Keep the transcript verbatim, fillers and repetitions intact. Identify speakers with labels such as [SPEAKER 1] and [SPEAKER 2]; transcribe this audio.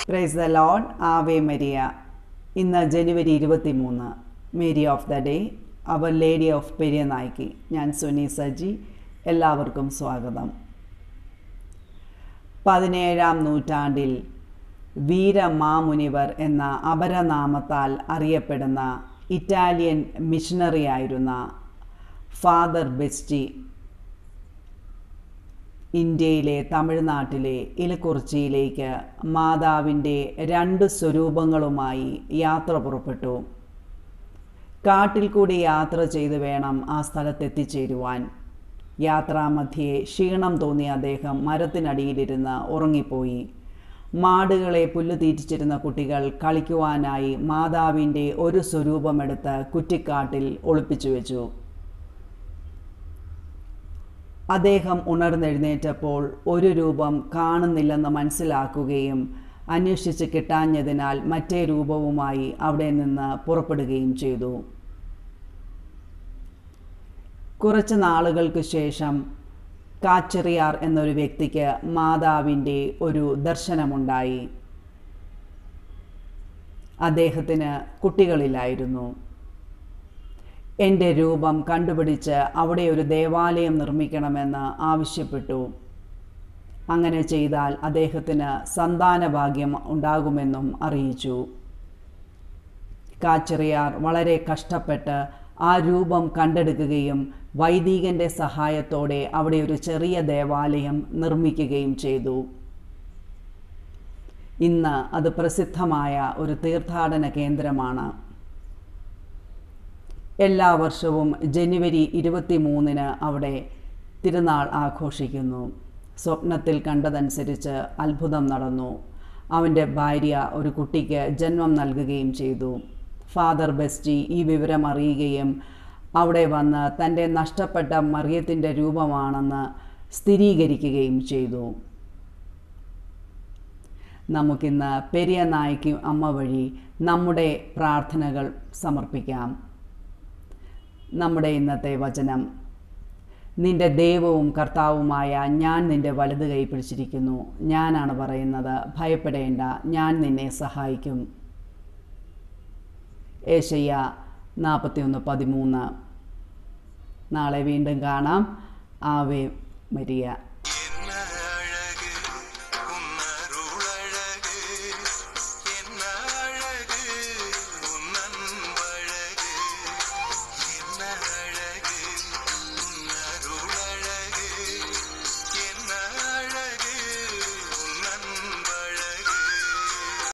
[SPEAKER 1] Price the Lord. Ave Maria. ഇന്ന് ജനുവരി ഇരുപത്തി മൂന്ന്, Mary of the day, our lady of പെരിയനായിക്ക്. ഞാൻ സുനി സജി. എല്ലാവർക്കും സ്വാഗതം. പതിനേഴാം നൂറ്റാണ്ടിൽ വീരമാമുനിവർ എന്ന അപരനാമത്താൽ അറിയപ്പെടുന്ന ഇറ്റാലിയൻ മിഷണറിയായിരുന്ന ഫാദർ ബെസ്റ്റി ഇന്ത്യയിലെ തമിഴ്നാട്ടിലെ ഇലക്കുറിച്ചിയിലേക്ക് മാതാവിൻ്റെ രണ്ട് സ്വരൂപങ്ങളുമായി യാത്ര പുറപ്പെട്ടു. കാട്ടിൽ കൂടി യാത്ര ചെയ്തു വേണം ആ സ്ഥലത്തെത്തിച്ചേരുവാൻ. യാത്രാമധ്യേ ക്ഷീണം തോന്നിയ അദ്ദേഹം മരത്തിനടിയിലിരുന്ന് ഉറങ്ങിപ്പോയി. മാടുകളെ പുല്ല് തീറ്റിച്ചിരുന്ന കുട്ടികൾ കളിക്കുവാനായി മാതാവിൻ്റെ ഒരു സ്വരൂപമെടുത്ത് കുറ്റിക്കാട്ടിൽ ഒളിപ്പിച്ചു വെച്ചു. അദ്ദേഹം ഉണർന്നെഴുന്നേറ്റപ്പോൾ ഒരു രൂപം കാണുന്നില്ലെന്ന് മനസ്സിലാക്കുകയും അന്വേഷിച്ച് കിട്ടാഞ്ഞതിനാൽ മറ്റേ രൂപവുമായി അവിടെ നിന്ന് പുറപ്പെടുകയും ചെയ്തു. കുറച്ച് നാളുകൾക്ക് ശേഷം കാച്ചെറിയാർ എന്നൊരു വ്യക്തിക്ക് മാതാവിൻ്റെ ഒരു ദർശനമുണ്ടായി. അദ്ദേഹത്തിന് കുട്ടികളില്ലായിരുന്നു. എൻ്റെ രൂപം കണ്ടുപിടിച്ച് അവിടെ ഒരു ദേവാലയം നിർമ്മിക്കണമെന്ന് ആവശ്യപ്പെട്ടു. അങ്ങനെ ചെയ്താൽ അദ്ദേഹത്തിന് സന്താനഭാഗ്യം ഉണ്ടാകുമെന്നും അറിയിച്ചു. കാച്ചെറിയാർ വളരെ കഷ്ടപ്പെട്ട് ആ രൂപം കണ്ടെടുക്കുകയും വൈദികൻ്റെ സഹായത്തോടെ അവിടെ ഒരു ചെറിയ ദേവാലയം നിർമ്മിക്കുകയും ചെയ്തു. ഇന്ന് അത് പ്രസിദ്ധമായ ഒരു തീർത്ഥാടന കേന്ദ്രമാണ്. എല്ലാ വർഷവും ജനുവരി ഇരുപത്തി മൂന്നിന് അവിടെ തിരുനാൾ ആഘോഷിക്കുന്നു. സ്വപ്നത്തിൽ കണ്ടതനുസരിച്ച് അത്ഭുതം നടന്നു. അവൻ്റെ ഭാര്യ ഒരു കുട്ടിക്ക് ജന്മം നൽകുകയും ചെയ്തു. ഫാദർ ബെസ്റ്റി ഈ വിവരം അറിയുകയും അവിടെ വന്ന് തൻ്റെ നഷ്ടപ്പെട്ട മറിയത്തിൻ്റെ രൂപമാണെന്ന് സ്ഥിരീകരിക്കുകയും ചെയ്തു. നമുക്കിന്ന് പെരിയനായിക്ക് അമ്മ വഴി നമ്മുടെ പ്രാർത്ഥനകൾ സമർപ്പിക്കാം. നമ്മുടെ ഇന്നത്തെ വചനം: നിന്റെ ദൈവവും കർത്താവുമായ ഞാൻ നിന്റെ വലത് കൈ പിടിച്ചിരിക്കുന്നു. ഞാനാണ് പറയുന്നത്, ഭയപ്പെടേണ്ട, ഞാൻ നിന്നെ സഹായിക്കും. ഏശയ്യ നാൽപ്പത്തിയൊന്ന് പതിമൂന്ന്. നാളെ വീണ്ടും കാണാം. Ave Maria.